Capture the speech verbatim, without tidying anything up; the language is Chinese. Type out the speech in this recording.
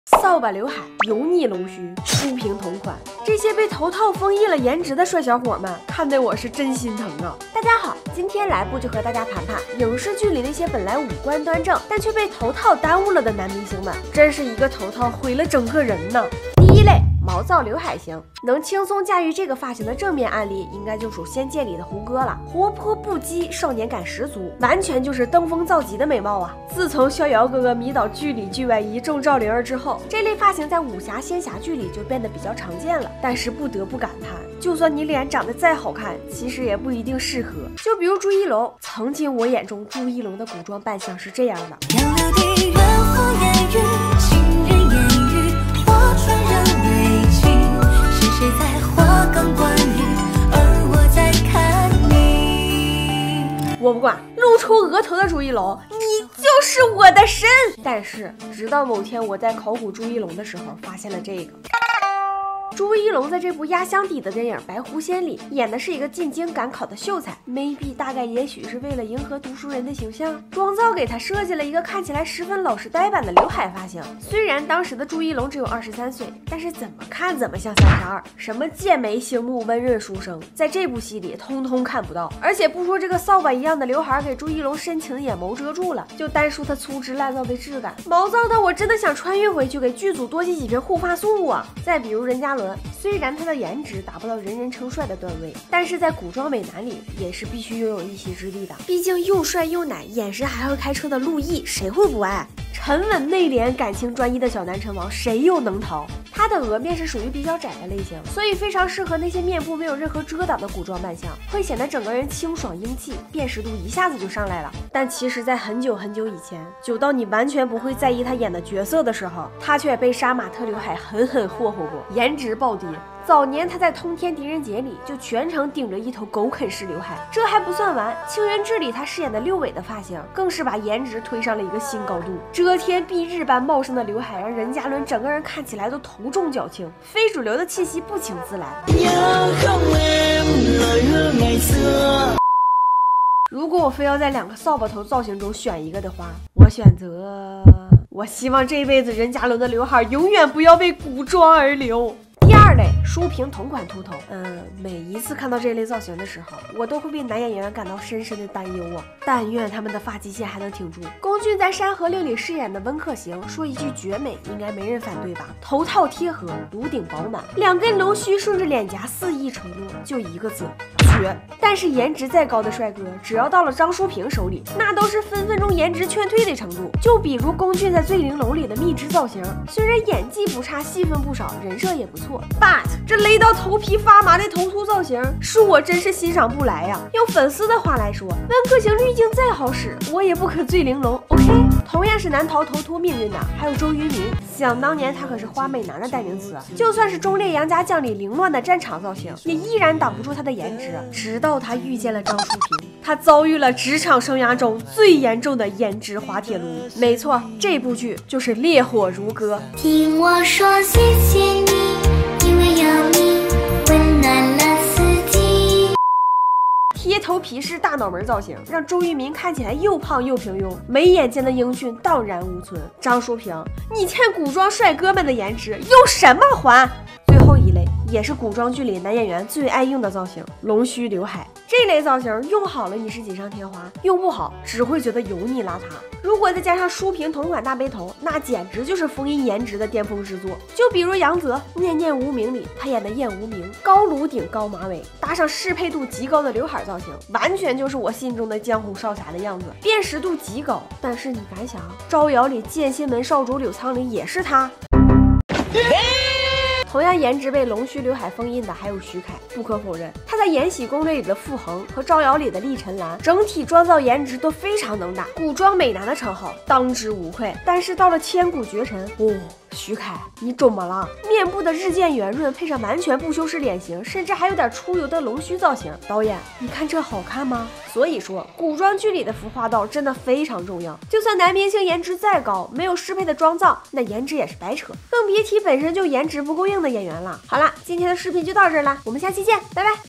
扫把刘海、油腻龙须、书评同款，这些被头套封印了颜值的帅小伙们，看得我是真心疼啊！大家好，今天来部就和大家谈谈影视剧里那些本来五官端正，但却被头套耽误了的男明星们，真是一个头套毁了整个人呢。第一类。毛躁刘海型，能轻松驾驭这个发型的正面案例，应该就属《仙剑》里的胡歌了。活泼不羁，少年感十足，完全就是登峰造极的美貌啊！自从逍遥哥哥迷倒剧里剧外一众赵灵儿之后，这类发型在武侠仙侠剧里就变得比较常见了。但是不得不感叹，就算你脸长得再好看，其实也不一定适合。就比如朱一龙，曾经我眼中朱一龙的古装扮相是这样的。谁在花岗观雨，而我在看你。我不管，露出额头的朱一龙，你就是我的神。但是，直到某天我在考古朱一龙的时候，发现了这个。朱一龙在这部压箱底的电影《白狐仙》里演的是一个进京赶考的秀才 ，maybe 大概也许是为了迎合读书人的形象，妆造给他设计了一个看起来十分老实呆板的刘海发型。虽然当时的朱一龙只有二十三岁，但是怎么看怎么像三十二，什么剑眉星目、温润书生，在这部戏里通通看不到。而且不说这个扫把一样的刘海给朱一龙深情的眼眸遮住了，就单说他粗制滥造的质感，毛躁到我真的想穿越回去给剧组多寄几瓶护发素啊！再比如任嘉伦。虽然他的颜值达不到人人称帅的段位，但是在古装美男里也是必须拥有一席之地的。毕竟又帅又奶，眼神还会开车的陆毅，谁会不爱？沉稳内敛、感情专一的小南陈王，谁又能逃？他的额面是属于比较窄的类型，所以非常适合那些面部没有任何遮挡的古装扮相，会显得整个人清爽英气，辨识度一下子就上来了。但其实，在很久很久以前，久到你完全不会在意他演的角色的时候，他却被杀马特刘海狠狠霍霍过，颜值暴跌。早年他在《通天狄仁杰》里就全程顶着一头狗啃式刘海，这还不算完，《清源志》里他饰演的六尾的发型更是把颜值推上了一个新高度，遮天蔽日般茂盛的刘海让任嘉伦整个人看起来都头重脚轻，非主流的气息不请自来。如果我非要在两个扫把头造型中选一个的话，我选择，我希望这辈子任嘉伦的刘海永远不要为古装而留。第二类，书评同款秃头。嗯，每一次看到这类造型的时候，我都会为男演员感到深深的担忧啊！但愿他们的发际线还能挺住。龚俊在《山河令》里饰演的温客行，说一句绝美，应该没人反对吧？头套贴合，颅顶饱满，两根龙须顺着脸颊肆意垂落，就一个字。绝！但是颜值再高的帅哥，只要到了张淑平手里，那都是分分钟颜值劝退的程度。就比如龚俊在《醉玲珑》里的蜜汁造型，虽然演技不差，戏份不少，人设也不错 ，but 这勒到头皮发麻的头秃造型，恕我真是欣赏不来呀、啊。用粉丝的话来说，温客行滤镜再好使，我也不可醉玲珑。OK， 同样是难逃头秃命运的，还有周渝民。想当年他可是花美男的代名词，就算是忠烈杨家将里凌乱的战场造型，也依然挡不住他的颜值。直到他遇见了张淑平，他遭遇了职场生涯中最严重的颜值滑铁卢。没错，这部剧就是《烈火如歌》。听我说谢谢你，因为有你温暖了四季。贴头皮式大脑门造型，让周渝民看起来又胖又平庸，眉眼间的英俊荡然无存。张淑平，你欠古装帅哥们的颜值用什么还？最后一类也是古装剧里男演员最爱用的造型，龙须刘海。这类造型用好了你是锦上添花，用不好只会觉得油腻邋遢。如果再加上书评同款大背头，那简直就是封印颜值的巅峰之作。就比如杨泽《念念无名》里他演的燕无名，高颅顶高马尾，搭上适配度极高的刘海造型，完全就是我心中的江湖少侠的样子，辨识度极高。但是你敢想，招摇里剑心门少主柳苍林也是他。同样颜值被龙须刘海封印的还有徐凯，不可否认，他在《延禧攻略》里的傅恒和《招摇》里的厉晨兰，整体妆造颜值都非常能打，古装美男的称号当之无愧。但是到了千古绝尘，哦，徐凯，你肿么了？面部的日渐圆润，配上完全不修饰脸型，甚至还有点出油的龙须造型，导演，你看这好看吗？所以说，古装剧里的服化道真的非常重要。就算男明星颜值再高，没有适配的妆造，那颜值也是白扯，更别提本身就颜值不够硬的演员了。好了，今天的视频就到这儿了，我们下期见，拜拜。